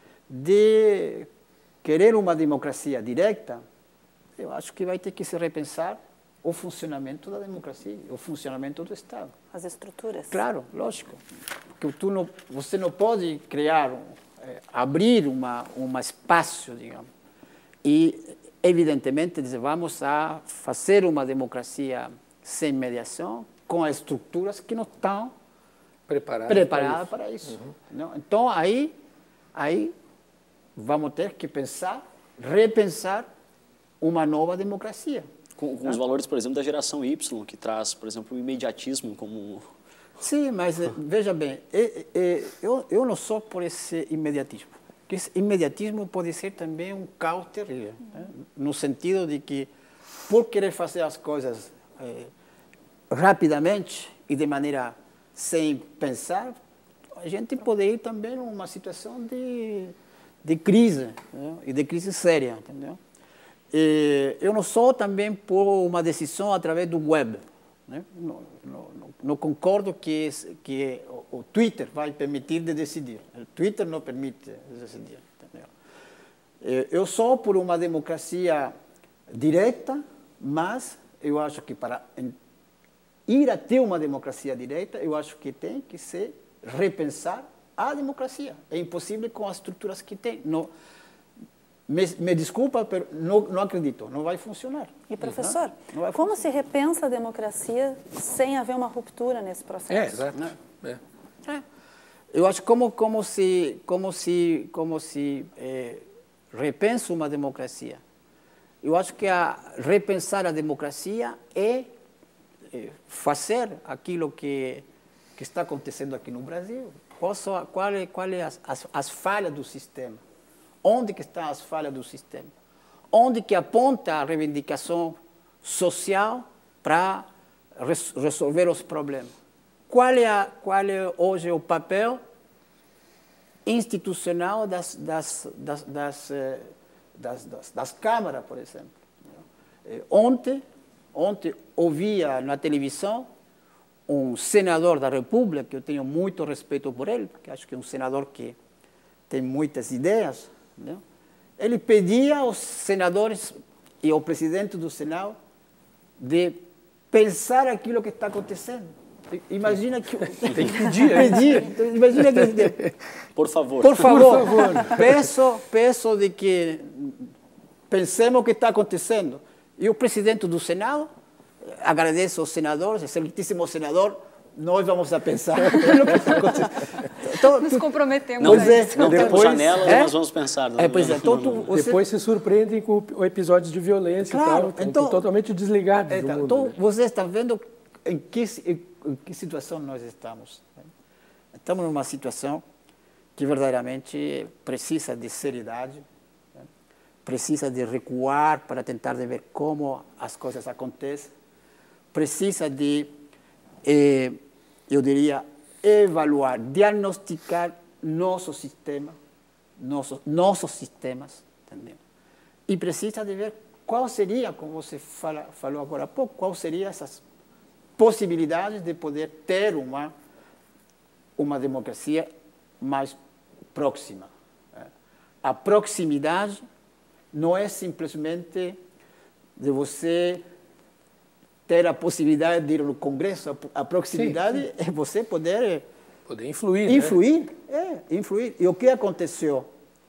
De querer uma democracia direta, eu acho que vai ter que se repensar o funcionamento da democracia, o funcionamento do Estado. As estruturas. Claro, lógico. Porque tu não, você não pode criar, é, abrir uma, um espaço, digamos, e, evidentemente, dizer, vamos a fazer uma democracia sem mediação, com as estruturas que não estão preparadas, preparadas para isso. Para isso. Uhum. Então, aí, aí vamos ter que pensar, repensar uma nova democracia. Com, com os valores, por exemplo, da geração Y, que traz, por exemplo, o imediatismo como... Sim, mas veja bem, eu, eu não sou por esse imediatismo. Esse imediatismo pode ser também um caos terrível, né? No sentido de que, por querer fazer as coisas... É, rapidamente e de maneira sem pensar, a gente pode ir também numa situação de, de crise, né? E de crise séria, entendeu? E eu não sou também por uma decisão através do web, né? Não, não, não concordo que, que o Twitter vai permitir de decidir. O Twitter não permite decidir, entendeu? Eu sou por uma democracia direta, mas eu acho que para ir até uma democracia direta, eu acho que tem que se repensar a democracia. É impossível com as estruturas que tem. Não, me, me desculpa, mas não, não acredito, não vai funcionar. E, professor, não, não como funcionar. Se repensa a democracia sem haver uma ruptura nesse processo? É, exato. Né? É. É. Eu acho como como se como se como se é, repensa uma democracia. Eu acho que a repensar a democracia é, é fazer aquilo que que está acontecendo aqui no Brasil. Qual são qual é qual é as, as, as falhas do sistema? Onde que estão as falhas do sistema? Onde que aponta a reivindicação social para res, resolver os problemas? Qual é, a, qual é hoje o papel institucional das, das, das, das, das, das, das câmaras, por exemplo? Ontem, ontem ouvia na televisão um senador da República, que eu tenho muito respeito por ele, porque acho que é um senador que tem muitas ideias, né? Ele pedia aos senadores e ao presidente do Senado de pensar aquilo que está acontecendo. Imagina que... Tem que pedir. pedir. Então, imagina que... Por favor. Por favor. Por favor. Peço, peço de que pensemos o que está acontecendo. E o presidente do Senado agradece aos senadores, excelentíssimo senador, nós vamos a pensar no que está acontecendo. Então, Nos comprometemos. Não, é, não depois, temos janelas, é? nós vamos pensar. É, pois é, então, tu, você... Depois se surpreendem com episódios de violência claro, e tal, então, totalmente desligados é, do mundo. Então, né? você está vendo em que, em, em que situação nós estamos. Estamos numa situação que verdadeiramente precisa de seriedade, né? Precisa de recuar para tentar de ver como as coisas acontecem, precisa de, eh, eu diria, evaluar, diagnosticar nosso sistema, nossos, nossos sistemas, entendeu? E precisa de ver qual seria, como você fala, falou agora há pouco, qual seriam essas possibilidades de poder ter uma, uma democracia mais próxima. A proximidade não é simplesmente de você ter a possibilidade de ir no Congresso. A proximidade sim, sim. é você poder... Poder influir, Influir, né? é, influir. E o que aconteceu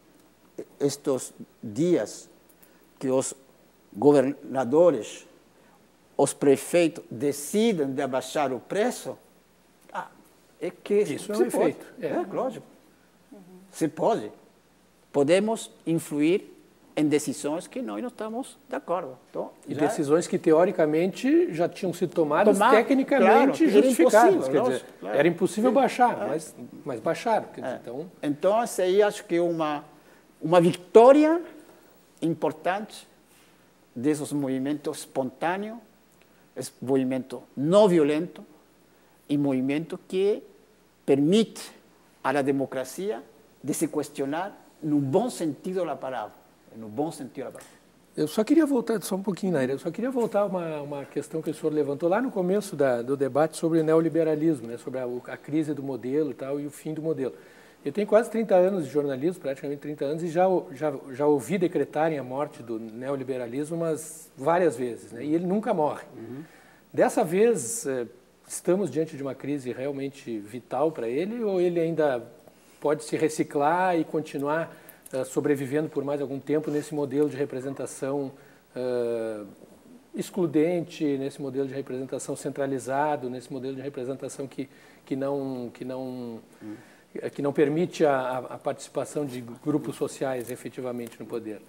estes dias que os governadores, os prefeitos decidem de abaixar o preço, ah, é que isso é um efeito. É, é lógico. Uhum. Se pode. Podemos influir em decisões que nós não estamos de acordo. Então, e já... decisões que, teoricamente, já tinham sido tomadas Tomar, tecnicamente claro, justificadas. Quer lógico, dizer, claro. Era impossível baixar, é. mas, mas baixaram. Quer dizer, é. então... então, isso aí acho que é uma, uma vitória importante desses movimentos espontâneos, esse movimento não violento e movimento que permite à democracia de se questionar no bom sentido da palavra. No bom sentido da palavra. Eu só queria voltar, só um pouquinho, Naira, eu só queria voltar a uma, uma questão que o senhor levantou lá no começo da, do debate sobre o neoliberalismo, né, sobre a, a crise do modelo e tal, e o fim do modelo. Eu tenho quase trinta anos de jornalismo, praticamente trinta anos, e já, já, já ouvi decretarem a morte do neoliberalismo umas várias vezes, né, e ele nunca morre. Uhum. Dessa vez, estamos diante de uma crise realmente vital para ele, ou ele ainda pode se reciclar e continuar uh, sobrevivendo por mais algum tempo nesse modelo de representação uh, excludente, nesse modelo de representação centralizado, nesse modelo de representação que, que, não, que, não, hum. que não permite a, a participação de grupos sociais efetivamente no poder?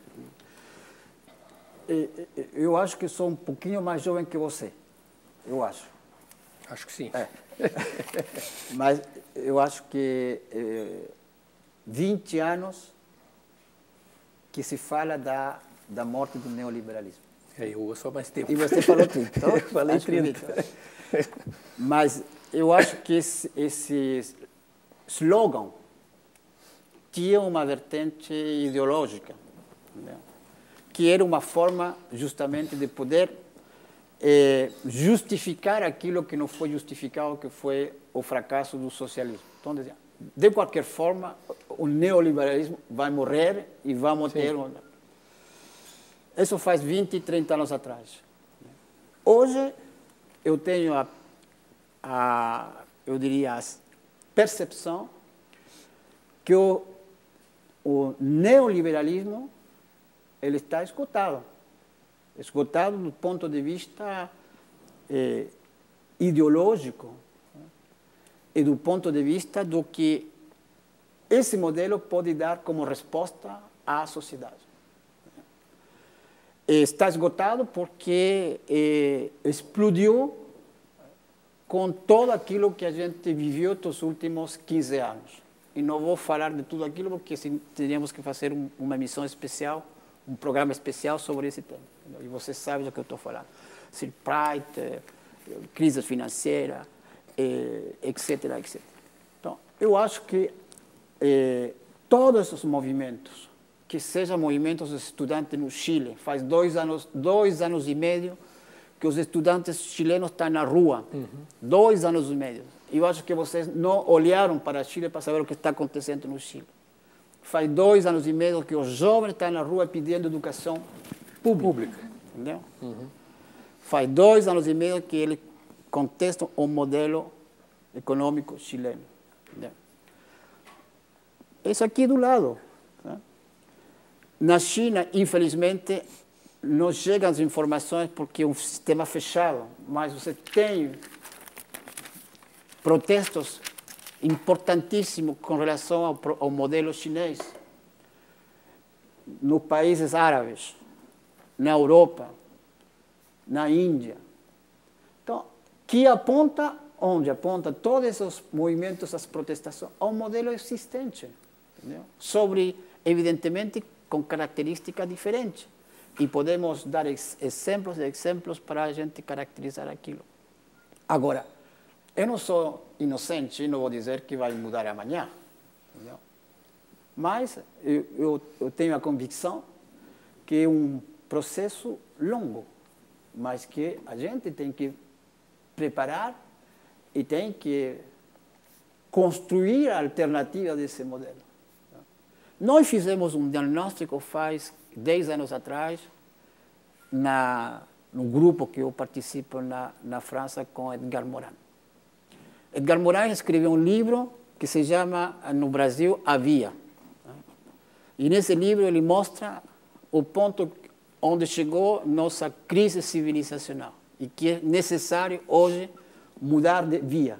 Eu acho que sou um pouquinho mais jovem que você. Eu acho. Acho que sim. É. Mas eu acho que eh, vinte anos que se fala da, da morte do neoliberalismo. É, eu ouço há mais tempo. E você falou trinta. Então, eu falei trinta. Mas eu acho que esse, esse slogan tinha uma vertente ideológica, né? Que era uma forma justamente de poder É, justificar aquilo que não foi justificado, que foi o fracasso do socialismo. Então, de qualquer forma, o neoliberalismo vai morrer e vamos ter... Um... Isso faz vinte, trinta anos atrás. Hoje, eu tenho a, a eu diria, a percepção que o, o neoliberalismo ele está esgotado. Esgotado do ponto de vista eh, ideológico. e do ponto de vista do que esse modelo pode dar como resposta à sociedade. Está esgotado porque eh, explodiu com tudo aquilo que a gente viveu nos últimos quinze anos. E não vou falar de tudo aquilo porque teríamos que fazer um, uma emissão especial, um programa especial sobre esse tema. E você sabe do que eu estou falando. Pride, eh, crise financeira, eh, etc, etcétera. Então, eu acho que eh, todos os movimentos, que sejam movimentos estudantes no Chile, faz dois anos, dois anos e meio que os estudantes chilenos estão na rua, uhum. dois anos e meio. Eu acho que vocês não olharam para Chile para saber o que está acontecendo no Chile. Faz dois anos e meio que os jovens estão na rua pedindo educação pública. pública. Entendeu? Uhum. Faz dois anos e meio que eles contestam o modelo econômico chileno. Entendeu? Isso aqui do lado. Né? Na China, infelizmente, não chegam as informações porque é um sistema fechado, mas você tem protestos importantíssimos com relação ao, ao modelo chinês nos países árabes, na Europa, na Índia. Então, que aponta onde? Aponta todos os movimentos, as protestações, ao modelo existente, entendeu? Sobre, evidentemente, com características diferentes. E podemos dar ex exemplos e exemplos para a gente caracterizar aquilo. Agora, eu não sou inocente, não vou dizer que vai mudar amanhã. Entendeu? Mas eu, eu, eu tenho a convicção que é um processo longo, mas que a gente tem que preparar e tem que construir a alternativa desse modelo. Nós fizemos um diagnóstico faz dez anos atrás, na, no grupo que eu participo na, na França com Edgar Morin. Edgar Morin escreveu um livro que se chama, no Brasil, A Via. E nesse livro ele mostra o ponto onde chegou nossa crise civilizacional e que é necessário hoje mudar de via.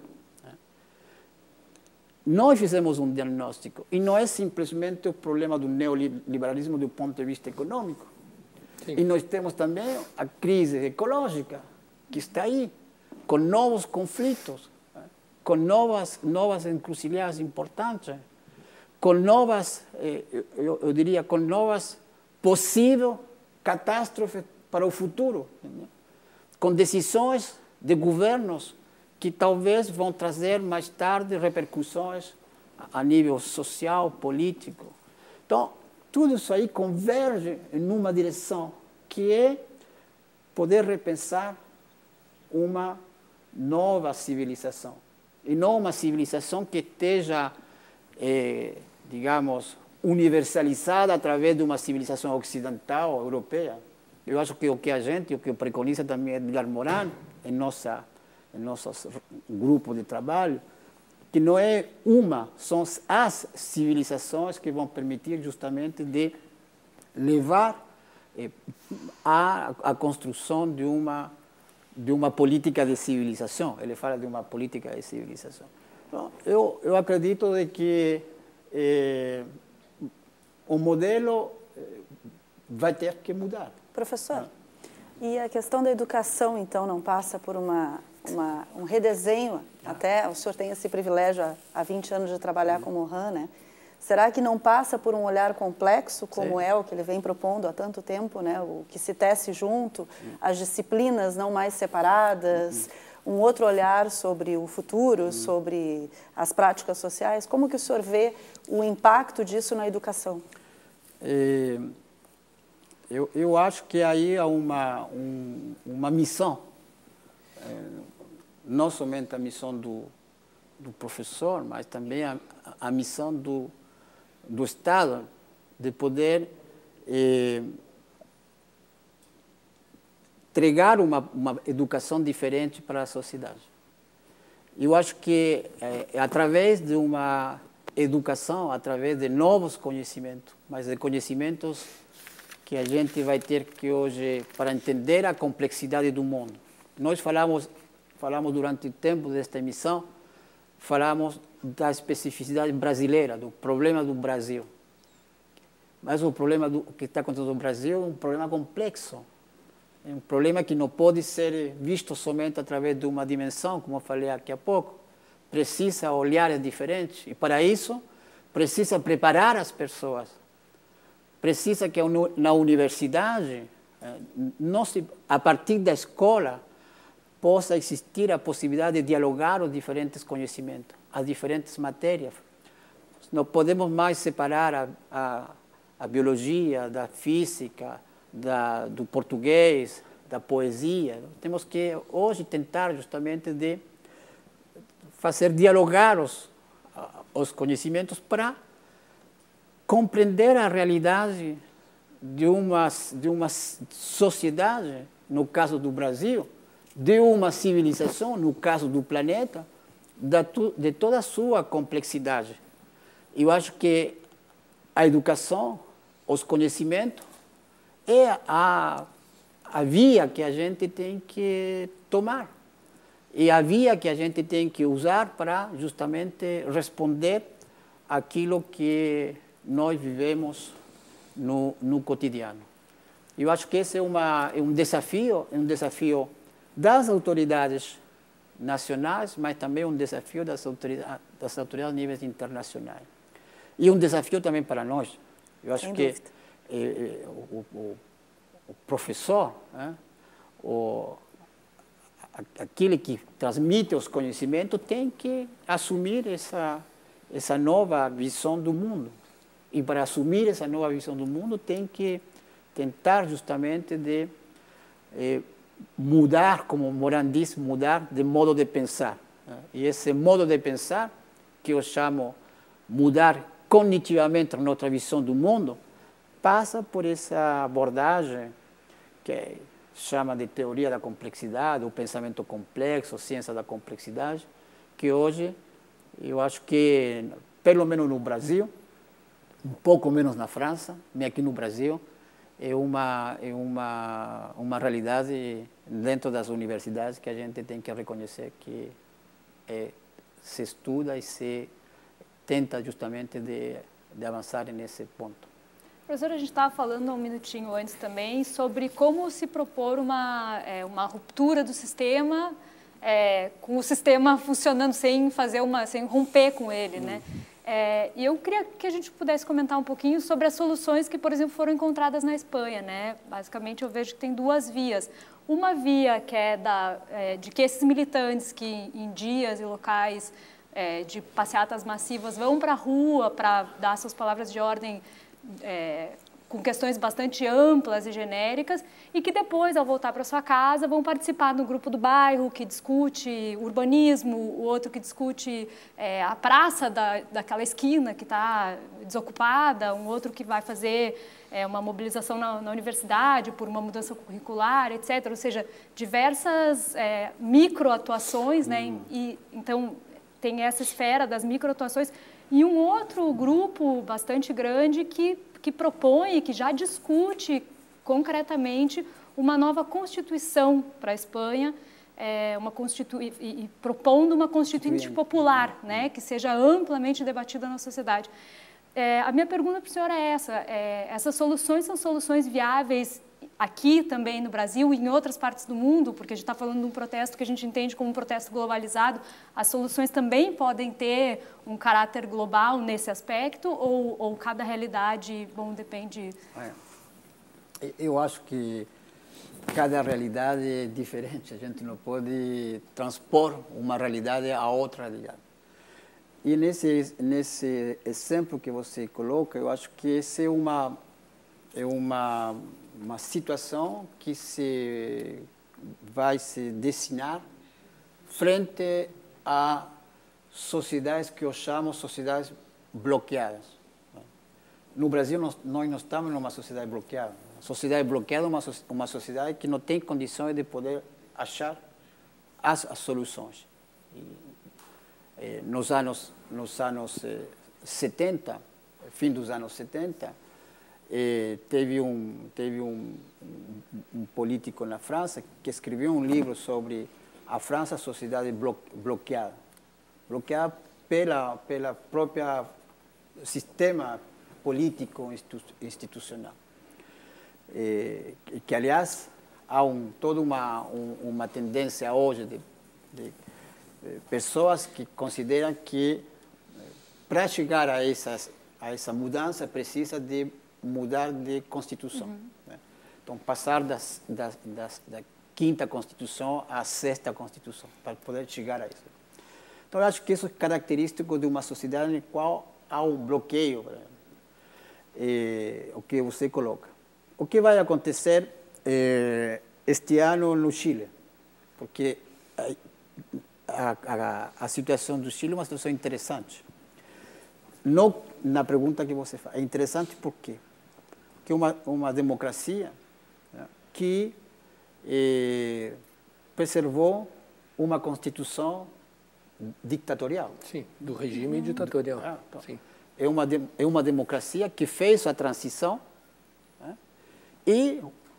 Nós fizemos um diagnóstico e não é simplesmente o problema do neoliberalismo do ponto de vista econômico. Sim. E nós temos também a crise ecológica que está aí, com novos conflitos, com novas, novas encruzilhadas importantes, com novas, eu, eu diria, com novas possíveis catástrofes para o futuro, entendeu? Com decisões de governos que talvez vão trazer mais tarde repercussões a nível social, político. Então, tudo isso aí converge em uma direção, que é poder repensar uma nova civilização. E não uma civilização que esteja, eh, digamos, universalizada através de uma civilização ocidental, europeia. Eu acho que o que a gente, o que preconiza também Edgar Morin, em nossa em nosso grupo de trabalho, que não é uma, são as civilizações que vão permitir justamente de levar eh, a, a construção de uma, de uma política de civilização. Ele fala de uma política de civilização. Então, eu, eu acredito de que eh, o modelo vai ter que mudar. Professor, ah. e a questão da educação, então, não passa por uma... Uma, um redesenho, até o senhor tem esse privilégio há, há vinte anos de trabalhar com o Morin, né? Será que não passa por um olhar complexo, como Sim. é o que ele vem propondo há tanto tempo, né? O que se tece junto, Sim. as disciplinas não mais separadas, uhum. um outro olhar sobre o futuro, uhum. sobre as práticas sociais? Como que o senhor vê o impacto disso na educação? É, eu, eu acho que aí há uma, um, uma missão, é, não somente a missão do, do professor, mas também a, a missão do, do Estado de poder eh, entregar uma, uma educação diferente para a sociedade. Eu acho que é através de uma educação, através de novos conhecimentos, mas de conhecimentos que a gente vai ter que hoje, para entender a complexidade do mundo. Nós falamos, falamos durante o tempo desta emissão, falamos da especificidade brasileira, do problema do Brasil. Mas o problema do, que está acontecendo no Brasil é um problema complexo. É um problema que não pode ser visto somente através de uma dimensão, como eu falei aqui há pouco. Precisa olhares diferentes. E, para isso, precisa preparar as pessoas. Precisa que na universidade, não se, a partir da escola, possa existir a possibilidade de dialogar os diferentes conhecimentos, as diferentes matérias. Não podemos mais separar a, a, a biologia da física, da, do português, da poesia. Temos que hoje tentar justamente de fazer dialogar os, os conhecimentos para compreender a realidade de uma, de uma sociedade, no caso do Brasil, de uma civilização, no caso do planeta, de toda a sua complexidade. Eu acho que a educação, os conhecimentos, é a, a via que a gente tem que tomar. E a via que a gente tem que usar para justamente responder àquilo que nós vivemos no, no cotidiano. Eu acho que esse é, uma, é um desafio, é um desafio das autoridades nacionais, mas também um desafio das autoridades, das autoridades a níveis internacionais. E um desafio também para nós. Eu acho Sem que é, é, o, o, o professor, é, o, aquele que transmite os conhecimentos, tem que assumir essa, essa nova visão do mundo. E para assumir essa nova visão do mundo, tem que tentar justamente de eh, mudar, como Morin diz, mudar de modo de pensar. E esse modo de pensar, que eu chamo mudar cognitivamente a nossa visão do mundo, passa por essa abordagem que chama de teoria da complexidade, o pensamento complexo, ciência da complexidade, que hoje eu acho que, pelo menos no Brasil, um pouco menos na França, mas aqui no Brasil, é uma, é uma, uma realidade dentro das universidades que a gente tem que reconhecer que é, se estuda e se tenta justamente de, de avançar nesse ponto. Professor, a gente estava falando um minutinho antes também sobre como se propor uma, é, uma ruptura do sistema, é, com o sistema funcionando sem fazer uma, sem romper com ele, uhum. né? É, e eu queria que a gente pudesse comentar um pouquinho sobre as soluções que, por exemplo, foram encontradas na Espanha, né? Basicamente, eu vejo que tem duas vias. Uma via que é, da, é de que esses militantes que em dias e locais é, de passeatas massivas vão para a rua para dar suas palavras de ordem é, com questões bastante amplas e genéricas, e que depois, ao voltar para sua casa, vão participar do grupo do bairro que discute urbanismo, o outro que discute é, a praça da, daquela esquina que está desocupada, um outro que vai fazer é, uma mobilização na, na universidade por uma mudança curricular, etcétera. Ou seja, diversas é, microatuações, né? Hum. E, então, tem essa esfera das microatuações, e um outro grupo bastante grande que que propõe, que já discute concretamente uma nova Constituição para a Espanha, é, uma constitu... e, e propondo uma Constituinte popular, né, que seja amplamente debatida na sociedade. É, a minha pergunta para o senhor é essa, é, essas soluções são soluções viáveis aqui também no Brasil e em outras partes do mundo, porque a gente está falando de um protesto que a gente entende como um protesto globalizado, as soluções também podem ter um caráter global nesse aspecto, ou, ou cada realidade, bom, depende... É. Eu acho que cada realidade é diferente, a gente não pode transpor uma realidade a outra realidade. E nesse, nesse exemplo que você coloca, eu acho que essa é uma, é uma, uma situação que se vai se desenhar frente a sociedades que eu chamo sociedades bloqueadas. No Brasil, nós, nós não estamos numa sociedade bloqueada. A sociedade bloqueada é uma, uma sociedade que não tem condições de poder achar as, as soluções. E, eh, nos anos, nos anos eh, setenta, fim dos anos setenta, eh, teve, um, teve um, um, um político na França que escreveu um livro sobre a França, sociedade blo, bloqueada. bloqueada pela pela própria sistema político institucional, e, que aliás há um, toda uma um, uma tendência hoje de, de, de pessoas que consideram que para chegar a essas a essa mudança precisa de mudar de constituição, uhum. né? Então passar das, das, das da quinta constituição à sexta constituição para poder chegar a isso. Então eu acho que isso é característico de uma sociedade na qual há um bloqueio, é, o que você coloca. O que vai acontecer é, este ano no Chile? Porque a, a, a situação do Chile é uma situação interessante. Não na pergunta que você faz. É interessante por quê? Porque é uma, uma democracia, né, que eh, preservou uma constituição ditatorial. Sim, do regime hum. ditatorial. Ah, então, Sim. É, uma de, é uma democracia que fez a transição, né, e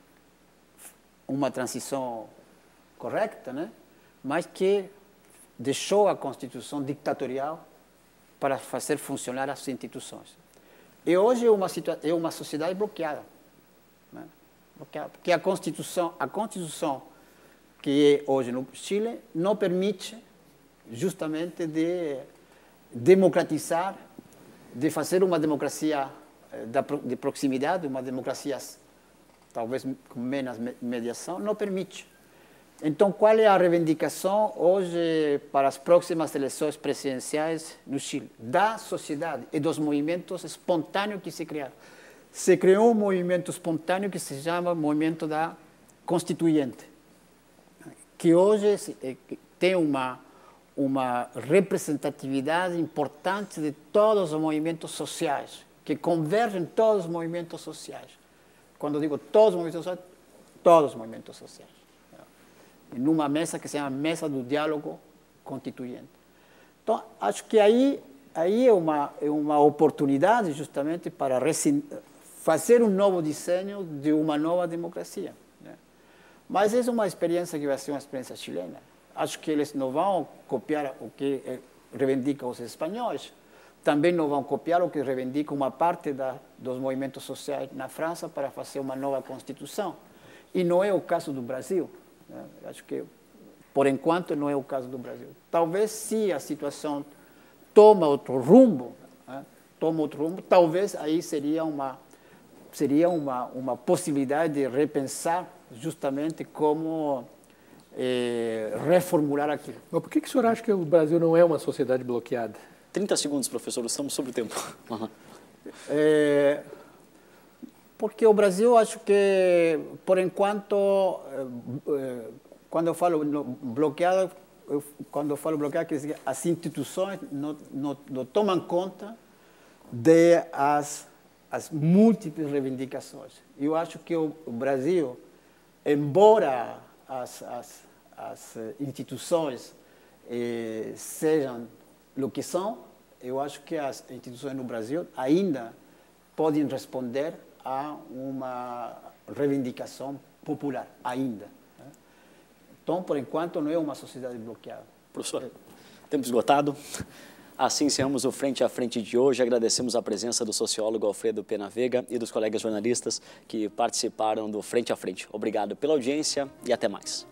uma transição correta, né, mas que deixou a constituição ditatorial para fazer funcionar as instituições. E hoje é uma, é uma sociedade bloqueada, né? bloqueada, porque a Constituição, a Constituição que é hoje no Chile não permite justamente de democratizar, de fazer uma democracia de proximidade, uma democracia talvez com menos mediação, não permite. Então, qual é a reivindicação hoje para as próximas eleições presidenciais no Chile? Da sociedade e dos movimentos espontâneos que se criaram. Se criou um movimento espontâneo que se chama Movimento da Constituinte, que hoje tem uma, uma representatividade importante de todos os movimentos sociais, que convergem todos os movimentos sociais. Quando digo todos os movimentos sociais, todos os movimentos sociais. Numa mesa que se chama Mesa do Diálogo Constituinte. Então, acho que aí, aí é, uma, é uma oportunidade justamente para fazer um novo desenho de uma nova democracia, né? Mas é uma experiência que vai ser uma experiência chilena. Acho que eles não vão copiar o que reivindicam os espanhóis, também não vão copiar o que reivindica uma parte da, dos movimentos sociais na França para fazer uma nova Constituição. E não é o caso do Brasil. Acho que, por enquanto, não é o caso do Brasil. Talvez, se a situação toma outro rumo, né, toma outro rumo, talvez aí seria uma seria uma uma possibilidade de repensar justamente como eh, reformular aquilo. Mas por que, que o senhor acha que o Brasil não é uma sociedade bloqueada? trinta segundos, professor, estamos sobre o tempo. Uhum. É, porque o Brasil, acho que, por enquanto, quando eu falo bloqueado, eu, quando eu falo bloqueado, quer dizer que as instituições não, não, não tomam conta de as, as múltiplas reivindicações. Eu acho que o, o Brasil, embora as, as, as instituições eh, sejam o que são, eu acho que as instituições no Brasil ainda podem responder a uma reivindicação popular, ainda. Então, por enquanto, não é uma sociedade bloqueada. Professor, tempo esgotado. Assim encerramos o Frente a Frente de hoje. Agradecemos a presença do sociólogo Alfredo Pena Veiga e dos colegas jornalistas que participaram do Frente a Frente. Obrigado pela audiência e até mais.